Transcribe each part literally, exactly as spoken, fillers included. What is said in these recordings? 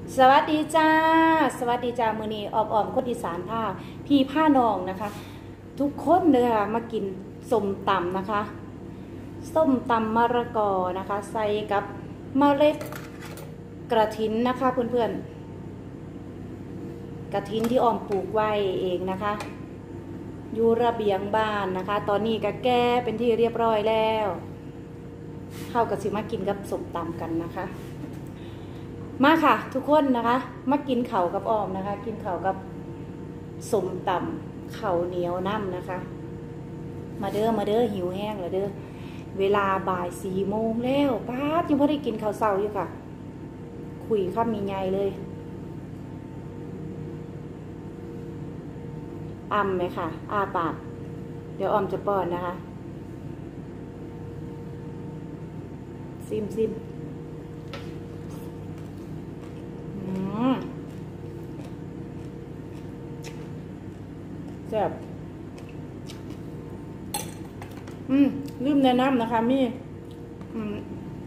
สวัสดีจ้าสวัสดีจ้ามือนี้ออมออมคนอีสานผ้าพี่ผ้านองนะคะ ทุกคนเลยค่ะมากินส้มตำนะคะส้มตำมะระกอนะคะ ใส่กับเมล็ดกระถินนะคะเพื่อนๆกระถินที่ออมปลูกไว้เองนะคะอยู่ระเบียงบ้านนะคะ ตอนนี้ก็แก้เป็นที่เรียบร้อยแล้วเข้ากับสิมากินกับส้มตำกันนะคะมาค่ะทุกคนนะคะมากินเข่ากับออมนะคะกินเข่ากับส้มตำเข่าเหนียวน้ำนะคะมาเด้อมาเด้อหิวแห้งแล้วเด้อเวลาบ่ายสี่โมงแล้วป้าดยังไม่ได้กินข้าวเช้าอยู่ค่ะคุยข้ามมีไงเลยอ้ำไหมค่ะอ้าปากเดี๋ยวออมจะป้อนนะคะซิมซิมแซ่บอืมลืมแนะนำนะคะมีอืม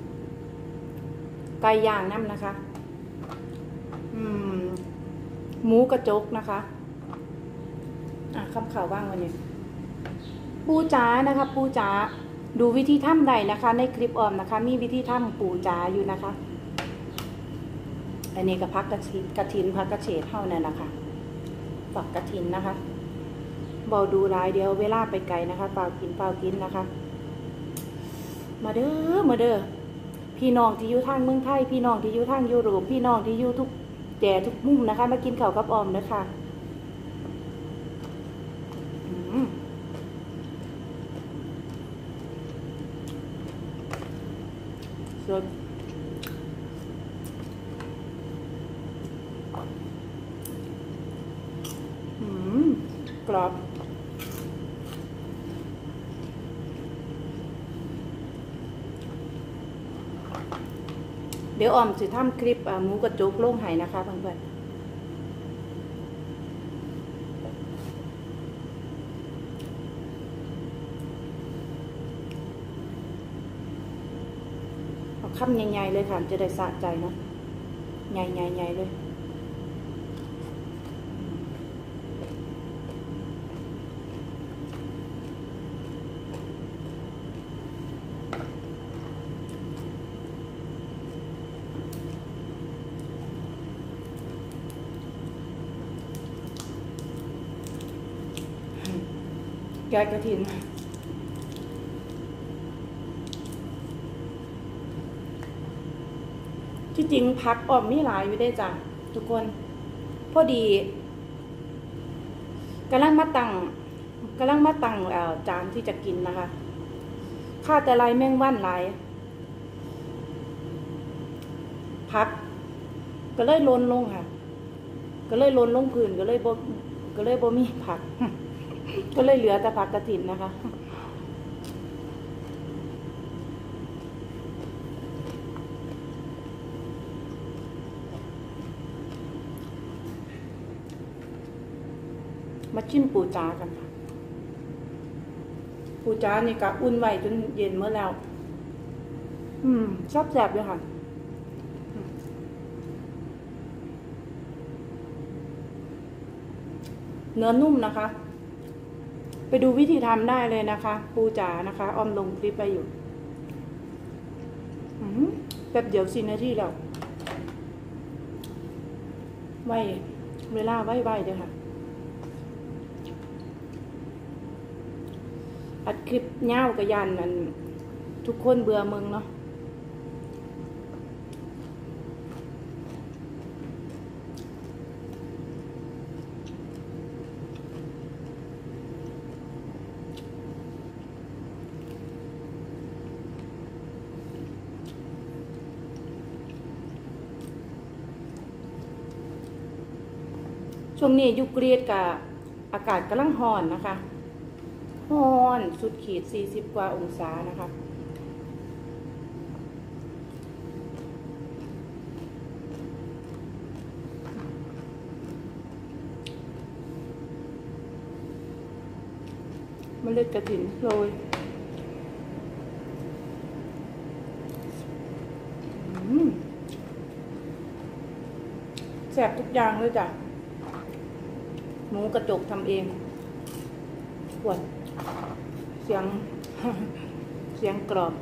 ไก่ย่างน้ำนะคะอืมหมูกระจกนะคะอ่ะคำข่าวบ้างวันนี้ปูจ๋านะคะปูจ๋าดูวิธีทำได้นะคะในคลิปออมนะคะมีวิธีทำปูจ๋าอยู่นะคะอันนี้ก็พักกระถินกระถินพักกระเฉดเท่านั้นนะคะฝักกระถินนะคะเบาดูรายเดียวเวลาไปไกลนะคะเปล่ากินเปล่ากินนะคะมาเด้อมาเด้อพี่น้องที่อยู่ทางเมืองไทยพี่น้องที่อยู่ทางยุโรปพี่น้องที่อยู่ทุกแก่ทุกมุมนะคะมากินข้าวกับออมนะคะสดกรอบเดี๋ยวออมจะทำคลิปหมูกระจกโล่งไห้นะคะเพื่อนๆเอาคำใหญ่ๆเลยค่ะจะได้สะใจเนาะใหญ่ๆๆเลยแกงกระถินที่จริงพักออมมีหลายอยู่ได้จ้ะทุกคนพอดีกำลังมาตั้งกำลังมาตั้งจานที่จะกินนะคะข้าแต่ลายแมงวันหลายพักก็เลยล้นลงค่ะก็เลยล้นลงพื้นก็เลยบ่ก็เลยบ่มีผักก็เลยเหลือแต่ผักกระถินนะคะมาชิมปูจ๋ากันค่ะปูจ๋านี่กะอุ่นไว้จนเย็นเมื่อแล้วอืมชอบแซ่บเลยค่ะเนื้อนุ่มนะคะไปดูวิธีทำได้เลยนะคะปูจ๋านะคะออมลงคลิปไปอยู่แป๊บเดียวสี่นาทีแล้วไว้เวลาไว้ไว้เลยค่ะอัดคลิปเงากระยันนั่นทุกคนเบื่อมึงเนาะช่วงนี้ยุคเรียดกับอากาศกำลังร้อนนะคะร้อนสุดขีดสี่สิบกว่าองศานะคะเมล็ดกระถินโรย อซ่บทุกอย่างเลยจ้ะหมูกระจกทำเองปวดเสียง เสียงกรอบ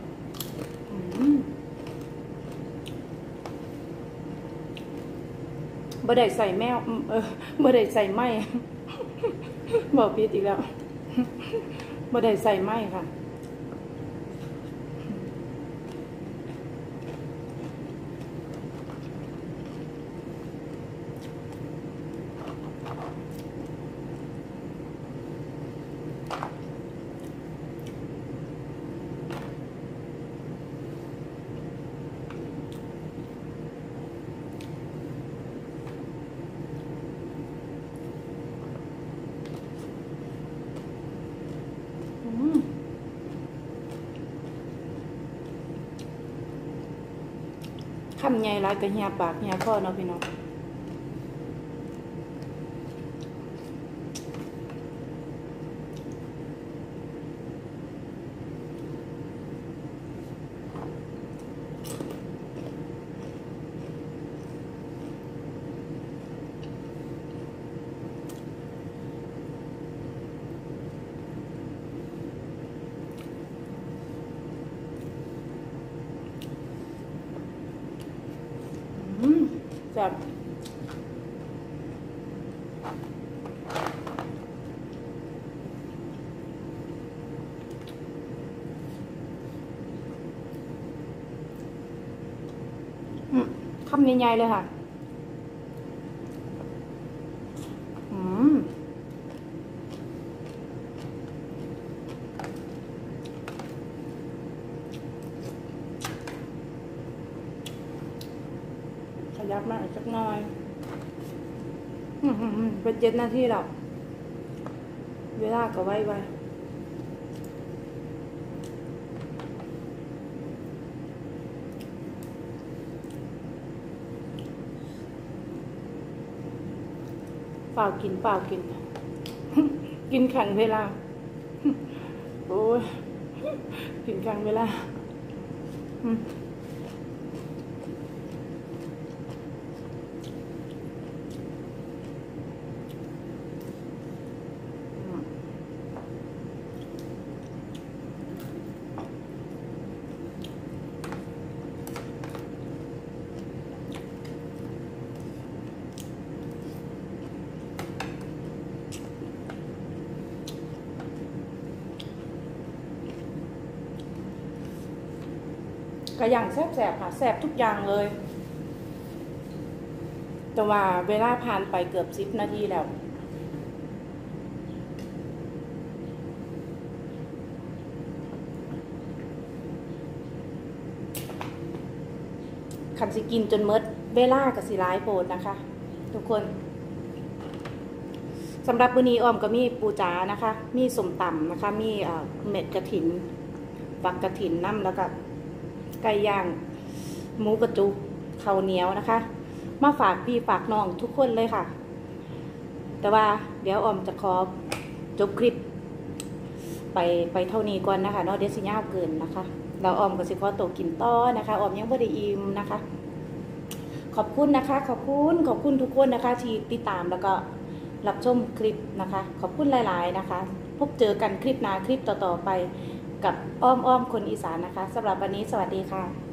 บ่ได้ใส่แมวเออบ่ได้ใส่ไม้ บอกผิดอีกแล้วบ่ได้ใส่ไม้ค่ะคำใหญ่หลายกระเฮียปากเฮียข้อเนาะพี่น้องแบบคำใหญ่ๆเลยค่ะอืมขยับมาอีกสักหน่อยเป็นเจ็ดนาทีแล้วเวลาก็ไว้ไว้เปล่ากินเปล่ากิน กินแข่งเวลา โอ้ย กินแข่งเวลาก็อย่างแซ่บๆค่ะแซ่บทุกอย่างเลยแต่ว่าเวลาผ่านไปเกือบสิบนาทีแล้วคันสิกินจนเมดเวลากับสิร้ายโปรดนะคะทุกคนสำหรับมื้อนี้อ้อมก็มีปูจ๋านะคะมีส้มตำนะคะมีเม็ดกระถินฝักกระถินน้ำแล้วก็ไก่ย่างหมูกระจุกข้าวเหนียวนะคะมาฝากพี่ฝากน้องทุกคนเลยค่ะแต่ว่าเดี๋ยวออมจะขอจบคลิปไปไปเท่านี้ก่อนนะคะเนาะเดี๋ยวสิยาวเกินนะคะเราออมก็สิขอตัวกินต่อนะคะออมยังไม่ได้อิ่มนะคะขอบคุณนะคะขอบคุณขอบคุณทุกคนนะคะที่ติดตามแล้วก็รับชมคลิปนะคะขอบคุณหลายๆนะคะพบเจอกันคลิปหน้าคลิปต่อๆไปกับอ้อมอ้อมคนอีสานนะคะสำหรับวันนี้สวัสดีค่ะ